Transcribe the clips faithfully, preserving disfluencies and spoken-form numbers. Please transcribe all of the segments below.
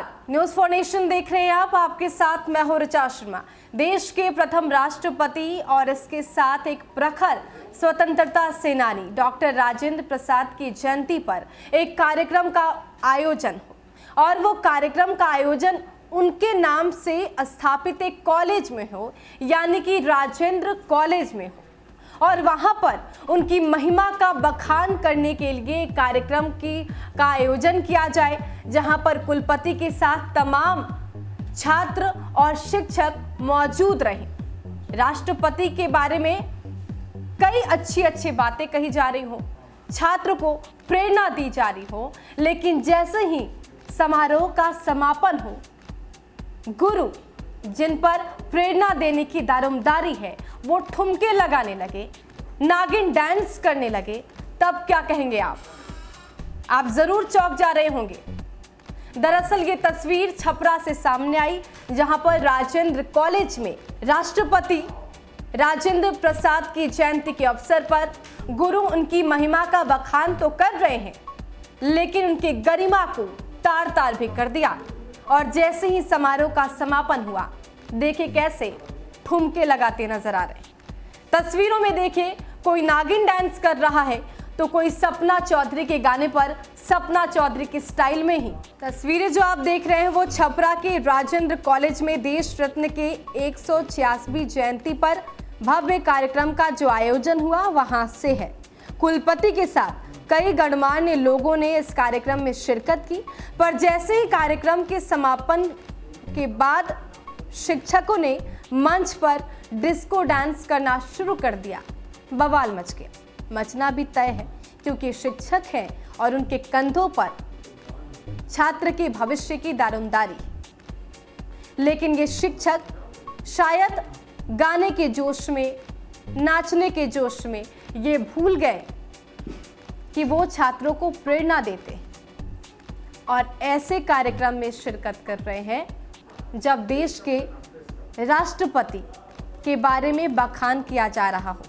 नमस्कार, news for nation देख रहे हैं आप। आपके साथ मैं हूं ऋचा शर्मा। देश के प्रथम राष्ट्रपति और इसके साथ एक प्रखर स्वतंत्रता सेनानी डॉक्टर राजेंद्र प्रसाद की जयंती पर एक कार्यक्रम का आयोजन हो और वो कार्यक्रम का आयोजन उनके नाम से स्थापित एक कॉलेज में हो, यानी कि राजेंद्र कॉलेज में हो, और वहां पर उनकी महिमा का बखान करने के लिए कार्यक्रम की का आयोजन किया जाए, जहां पर कुलपति के साथ तमाम छात्र और शिक्षक मौजूद रहे। राष्ट्रपति के बारे में कई अच्छी अच्छी बातें कही जा रही हो, छात्र को प्रेरणा दी जा रही हो, लेकिन जैसे ही समारोह का समापन हो, गुरु जिन पर प्रेरणा देने की दारोमदारी है वो ठुमके लगाने लगे, नागिन डांस करने लगे, तब क्या कहेंगे आप? आप जरूर चौंक जा रहे होंगे। दरअसल ये तस्वीर छपरा से सामने आई, जहां पर राजेंद्र कॉलेज में राष्ट्रपति राजेंद्र प्रसाद की जयंती के अवसर पर गुरु उनकी महिमा का बखान तो कर रहे हैं, लेकिन उनकी गरिमा को तार तार भी कर दिया। और जैसे ही समारोह का समापन हुआ, देखिए कैसे ठुमके लगाते नजर आ रहे हैं। तस्वीरों में देखिए, कोई नागिन डांस कर रहा है तो कोई सपना चौधरी के गाने पर सपना चौधरी की स्टाइल में ही। तस्वीरें जो आप देख रहे हैं वो छपरा के राजेंद्र कॉलेज में देश रत्न के एक सौ छियासवीं जयंती पर भव्य कार्यक्रम का जो आयोजन हुआ वहां से है। कुलपति के साथ कई गणमान्य लोगों ने इस कार्यक्रम में शिरकत की, पर जैसे ही कार्यक्रम के समापन के बाद शिक्षकों ने मंच पर डिस्को डांस करना शुरू कर दिया, बवाल मच गया। मचना भी तय है, क्योंकि शिक्षक हैं और उनके कंधों पर छात्र के भविष्य की दारोमदारी। लेकिन ये शिक्षक शायद गाने के जोश में, नाचने के जोश में ये भूल गए कि वो छात्रों को प्रेरणा देते और ऐसे कार्यक्रम में शिरकत कर रहे हैं जब देश के राष्ट्रपति के बारे में बखान किया जा रहा हो।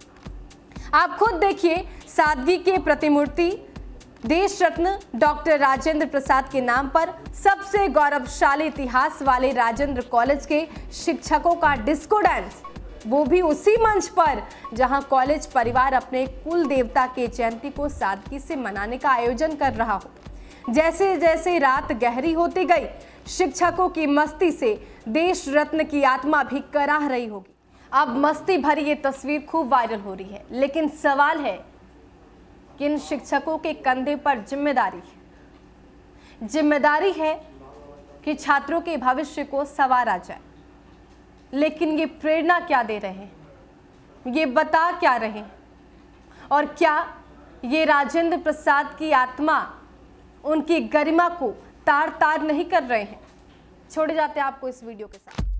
आप खुद देखिए, सादगी के प्रतिमूर्ति देश रत्न डॉक्टर राजेंद्र प्रसाद के नाम पर सबसे गौरवशाली इतिहास वाले राजेंद्र कॉलेज के शिक्षकों का डिस्को डांस, वो भी उसी मंच पर जहां कॉलेज परिवार अपने कुल देवता के जयंती को सादगी से मनाने का आयोजन कर रहा हो। जैसे जैसे रात गहरी होती गई, शिक्षकों की मस्ती से देश रत्न की आत्मा भी कराह रही होगी। अब मस्ती भरी ये तस्वीर खूब वायरल हो रही है, लेकिन सवाल है कि इन शिक्षकों के कंधे पर जिम्मेदारी है जिम्मेदारी है कि छात्रों के भविष्य को संवारा जाए। लेकिन ये प्रेरणा क्या दे रहे हैं, ये बता क्या रहे हैं, और क्या ये राजेंद्र प्रसाद की आत्मा, उनकी गरिमा को तार तार नहीं कर रहे हैं? छोड़े जाते हैं आपको इस वीडियो के साथ।